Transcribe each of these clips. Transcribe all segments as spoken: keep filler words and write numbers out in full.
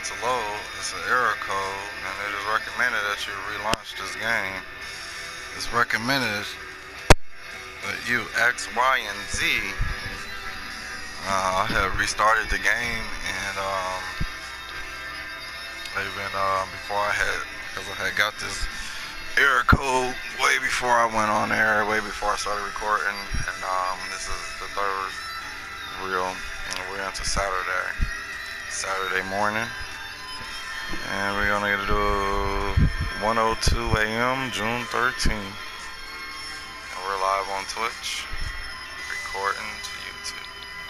to load. It's an error code, and it is recommended that you relaunch this game. It's recommended that you X, Y, and Z. Uh, I have restarted the game, and um, even uh, before I had, because I had got this error code way before I went on air, way before I started recording, and um, this is the third reel, and we're into Saturday, Saturday morning, and we're gonna do one oh two a m June thirteenth, and we're live on Twitch, recording to YouTube,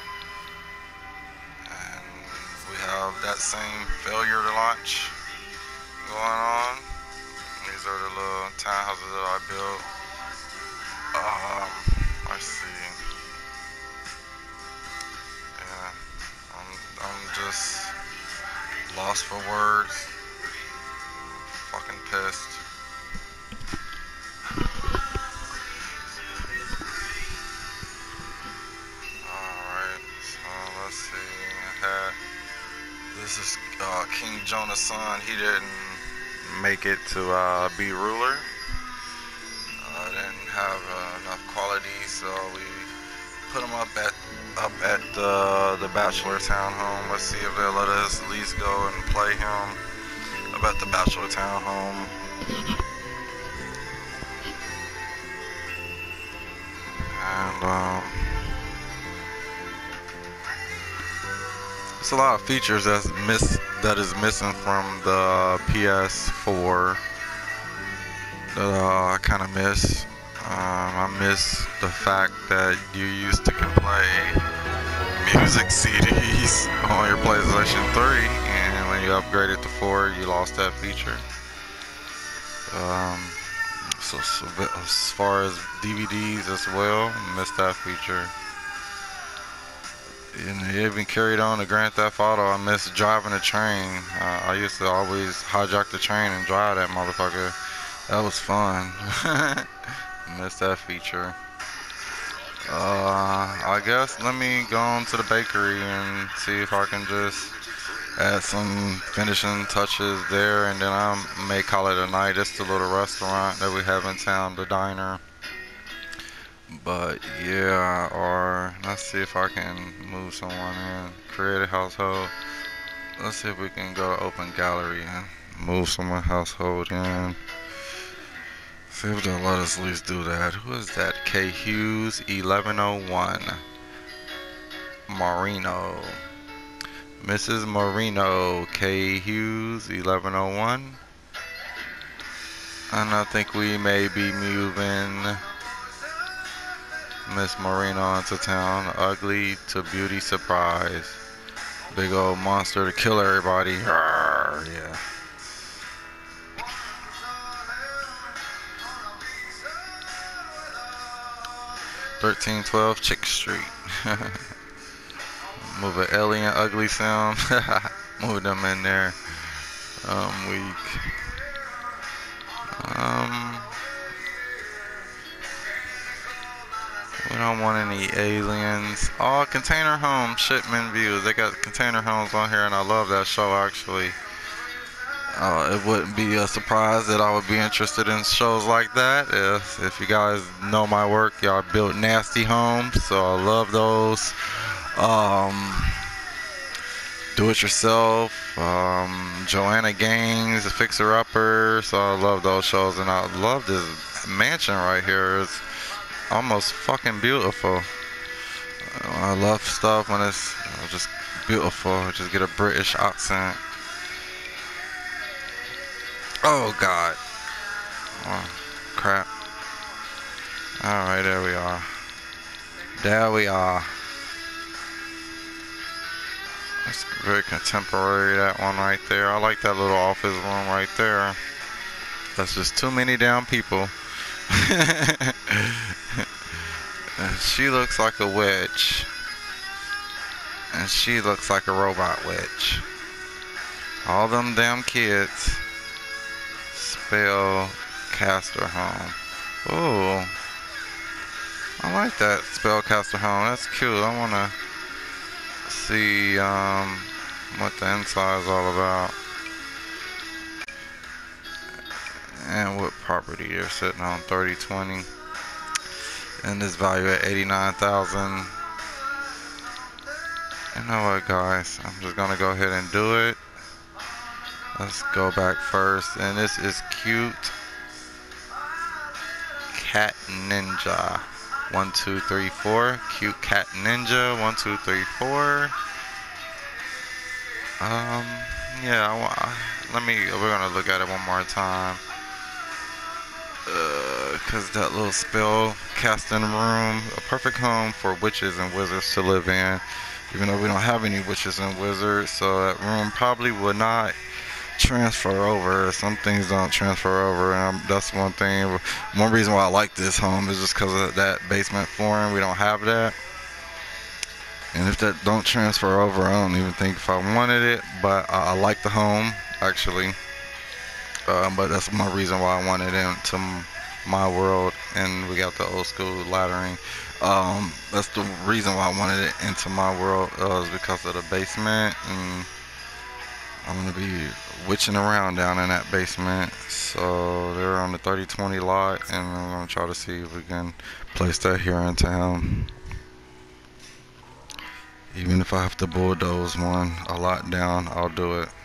and we have that same failure to launch going on. These are the little townhouses that I built. Um, let's see. Yeah, I'm, I'm just lost for words. Fucking pissed. Alright, so let's see. I had, this is uh, King Jonah's son. He didn't make it to uh, be ruler. Uh, didn't have uh, enough quality, so we put him up at up at the the Bachelor Townhome. Let's see if they'll let us at least go and play him up at the Bachelor Townhome. And um, there's a lot of features that's miss that is missing from the P S four that uh, I kind of miss. Um, I miss the fact that you used to can play music C Ds on your PlayStation three, and when you upgraded to four, you lost that feature. Um, so, so as far as D V Ds as well, I missed that feature. And it even carried on to Grand Theft Auto. I miss driving a train. Uh, I used to always hijack the train and drive that motherfucker. That was fun. Missed that feature. Uh, I guess let me go on to the bakery and see if I can just add some finishing touches there, and then I may call it a night. It's the little restaurant that we have in town, the diner. But yeah, or let's see if I can move someone in. Create a household. Let's see if we can go to open gallery and move someone household in. See if they'll let us at least do that. Who is that? K Hughes eleven oh one. Marino. Missus Marino. K Hughes eleven oh one. And I think we may be moving Miss Marino into town. Ugly to beauty surprise. Big old monster to kill everybody. Arrgh, yeah. thirteen twelve Chick Street. Move an alien ugly sound. Move them in there. Um, weak. Um, we don't want any aliens. Oh, Container Home Shipment Views. They got Container Homes on here, and I love that show actually. Uh, it wouldn't be a surprise that I would be interested in shows like that. If, if you guys know my work, y'all built nasty homes, so I love those. Um, do it yourself. Um, Joanna Gaines, Fixer Upper. So I love those shows, and I love this mansion right here. It's almost fucking beautiful. I love stuff when it's just beautiful. Just get a British accent. Oh God. Oh crap. Alright, there we are. There we are. That's very contemporary, that one right there. I like that little office room right there. That's just too many damn people. She looks like a witch. And she looks like a robot witch. All them damn kids. Spellcaster Home. Ooh. I like that Spellcaster Home. That's cute. I want to see um, what the inside is all about. And what property they're sitting on, thirty twenty. And this value at eighty-nine thousand. You know what, guys? I'm just gonna go ahead and do it. Let's go back first. And this is cute Cat Ninja. One, two, three, four. Cute Cat Ninja. One, two, three, four. Um, yeah, I want, let me, we're gonna look at it one more time. Uh, cause that little spell casting room, a perfect home for witches and wizards to live in. Even though we don't have any witches and wizards, so that room probably would not transfer over. Some things don't transfer over, and that's one thing. One reason why I like this home is just because of that basement flooring. We don't have that, and if that don't transfer over, I don't even think if I wanted it. But I, I like the home actually. Um, but that's my reason why I wanted it into my world, and we got the old school laddering. Um, that's the reason why I wanted it into my world, uh, is because of the basement, and I'm gonna be witching around down in that basement. So they're on the thirty twenty lot, and I'm gonna try to see if we can place that here in town. Even if I have to bulldoze one a lot down, I'll do it.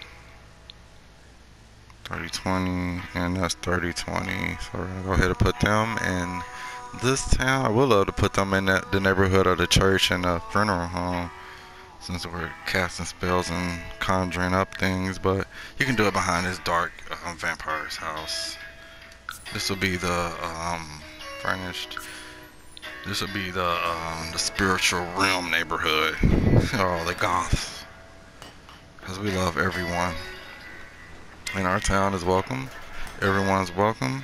thirty twenty, and that's thirty twenty. So we're gonna go ahead and put them in this town. I would love to put them in that, the neighborhood of the church and the funeral home, since we're casting spells and conjuring up things. But you can do it behind this dark um, vampire's house. This will be the um, furnished. This will be the um, the spiritual realm neighborhood. Oh, the goths, because we love everyone. And our town is welcome. Everyone's welcome.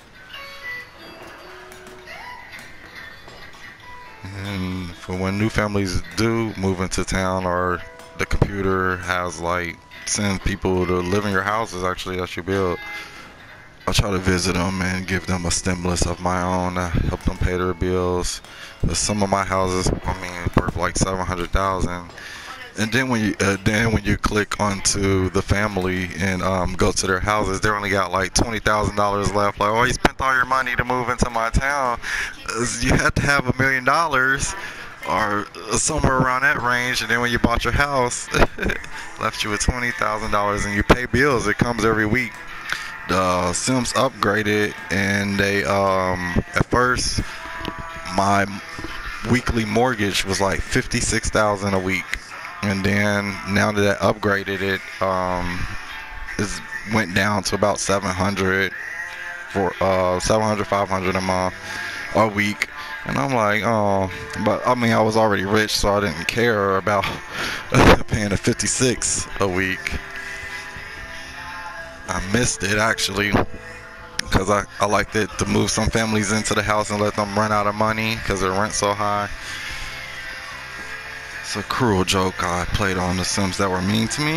And for when new families do move into town, or the computer has like send people to live in your houses actually that you build, I'll try to visit them and give them a stimulus of my own to help them pay their bills. But some of my houses, I mean, worth like seven hundred thousand. And then when you uh, then when you click onto the family and um, go to their houses, they only got like twenty thousand dollars left. Like, oh, you spent all your money to move into my town. You had to have a million dollars or somewhere around that range. And then when you bought your house, left you with twenty thousand dollars, and you pay bills. It comes every week. The Sims upgraded, and they um, at first my weekly mortgage was like fifty-six thousand dollars a week. And then now that I upgraded it, um, it went down to about seven hundred for uh, seven hundred, five hundred a month, a week. And I'm like, oh, but I mean, I was already rich, so I didn't care about paying a fifty-six a week. I missed it actually, because I, I liked it to move some families into the house and let them run out of money because their rent's so high. It's a cruel joke I played on the Sims that were mean to me.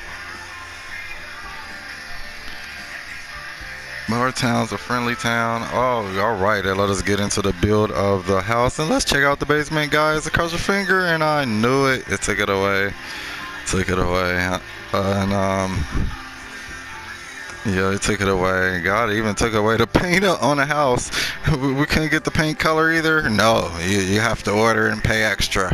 But our town's a friendly town. Oh, alright, let us get into the build of the house. And let's check out the basement, guys. Across your finger, and I knew it. It took it away. Took it away. Uh, and, um... yeah, they took it away. God, it even took away the paint on the house. We, we couldn't get the paint color either. No, you, you have to order and pay extra.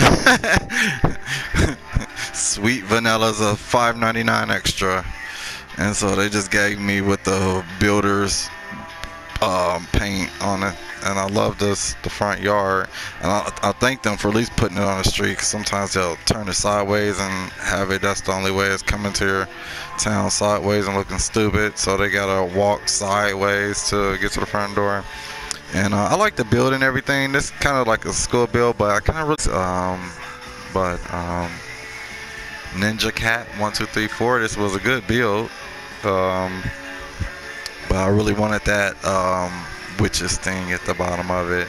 Sweet Vanilla's a five ninety-nine extra, and so they just gave me with the builder's um, paint on it. And I love this, the front yard, and I, I thank them for at least putting it on the street, 'cause sometimes they'll turn it sideways and have it, that's the only way it's coming to your town, sideways and looking stupid, so they gotta walk sideways to get to the front door. And uh, I like the build and everything. This is kind of like a school build, but I kind of really, um, but um, Ninja Cat one two three four, this was a good build, um, but I really wanted that um, witches thing at the bottom of it.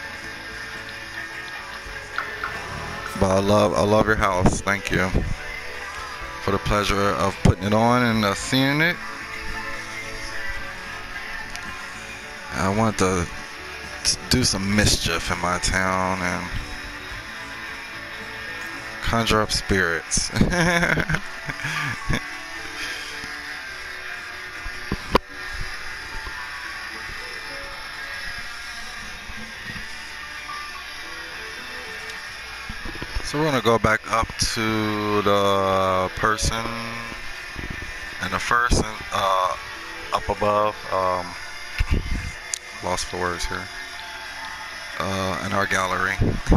But I love, I love your house. Thank you for the pleasure of putting it on and uh, seeing it. I want to, to do some mischief in my town and conjure up spirits. So we're gonna go back up to the person and the first and uh, up above. Um, lost for words here. Uh, in our gallery.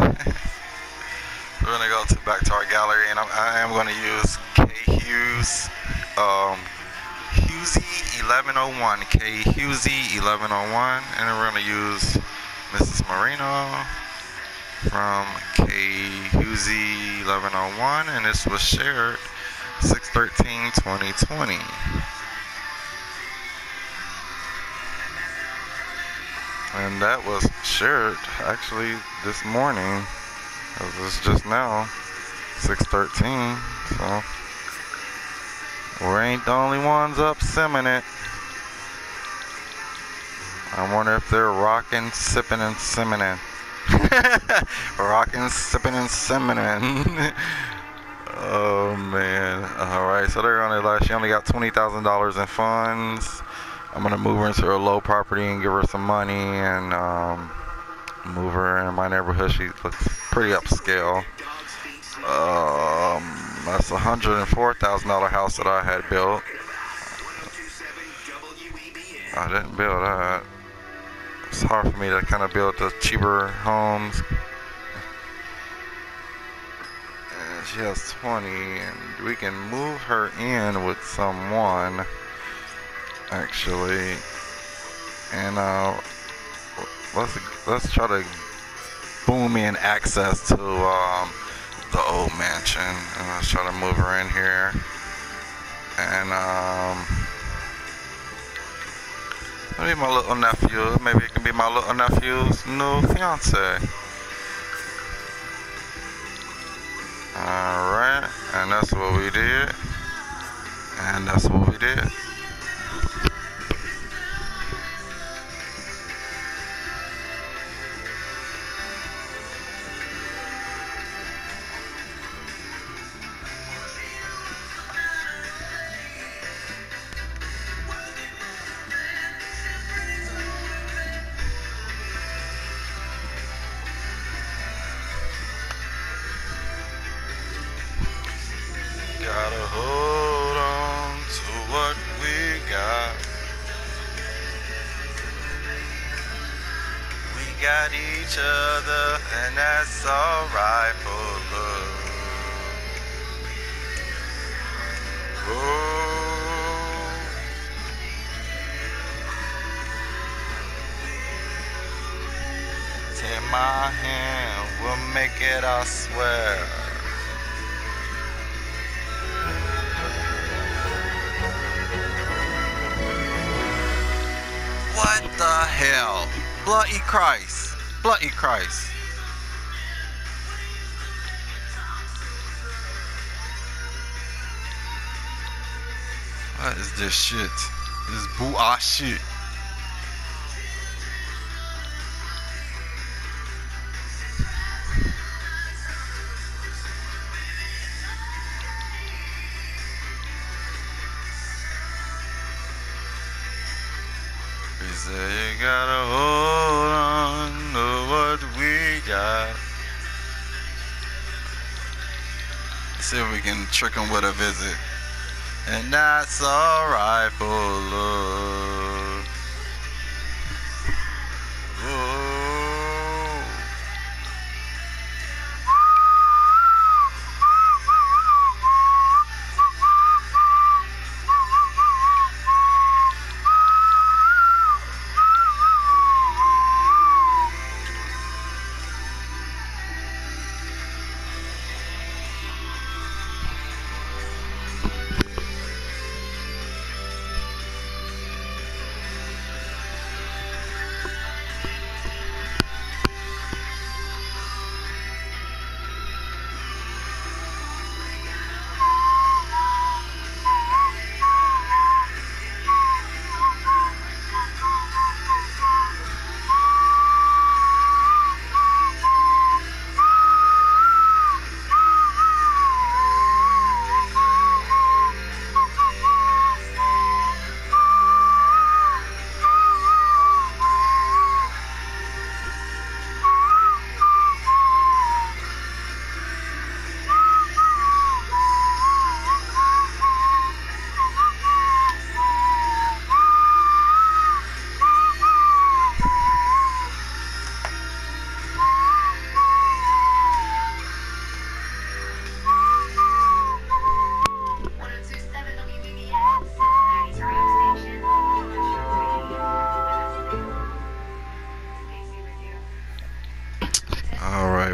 We're gonna go to back to our gallery, and I'm, I am gonna use K Hughes, um, Hughesy eleven oh one, K Hughesy eleven oh one, and then we're gonna use Missus Marino from K Hughesy eleven oh one, and this was shared six thirteen twenty twenty. And that was shared actually this morning. It was just now, six thirteen. So we ain't the only ones up simming it. I wonder if they're rocking, sipping, and simming it. Rocking, sipping, and simming it. Oh man. Alright, so they're on it. She only got twenty thousand dollars in funds. I'm gonna move her into a low property and give her some money and um, move her in my neighborhood. She looks pretty upscale. Um, that's a one hundred four thousand dollars house that I had built. I didn't build that. It's hard for me to kind of build the cheaper homes. And she has twenty, and we can move her in with someone. Actually, and uh, let's let's try to boom in access to um, the old mansion, and let's try to move her in here, and um, maybe my little nephew, maybe it can be my little nephew's new fiance. All right, and that's what we did, and that's what we did. Gotta hold on to what we got. We got each other, and that's alright for love. Oh. Take my hand, we'll make it, I swear. What the hell? Bloody Christ. Bloody Christ. What is this shit? This bullshit. He said you gotta hold on to what we got. Let's see if we can trick him with a visit. And that's alright for love. Oh.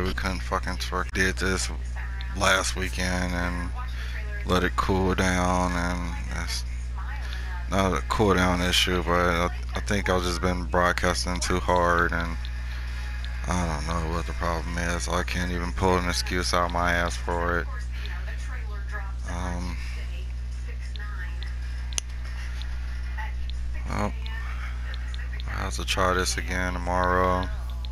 We couldn't fucking twerk. Did this last weekend and let it cool down, and it's not a cool down issue, but I, I think I've just been broadcasting too hard, and I don't know what the problem is. I can't even pull an excuse out my ass for it. Um, well, I have to try this again tomorrow.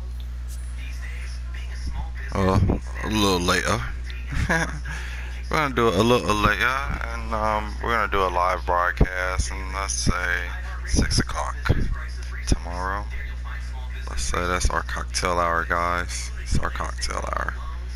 Oh, a little later. We're gonna do it a little later, and um, we're gonna do a live broadcast, and let's say six o'clock tomorrow. Let's say that's our cocktail hour, guys. It's our cocktail hour.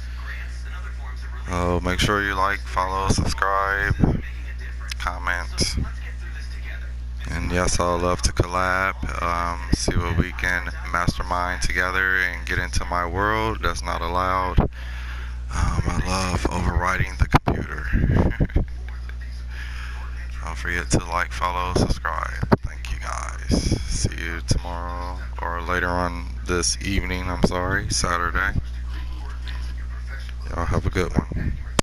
Oh, make sure you like, follow, subscribe, comment, and yes, I'd love to collab. Um, see what we can mastermind together and get into my world. That's not allowed. Um, I love overriding the computer. Don't forget to like, follow, subscribe. Thank you guys. See you tomorrow or later on this evening. I'm sorry, Saturday. Y'all have a good one.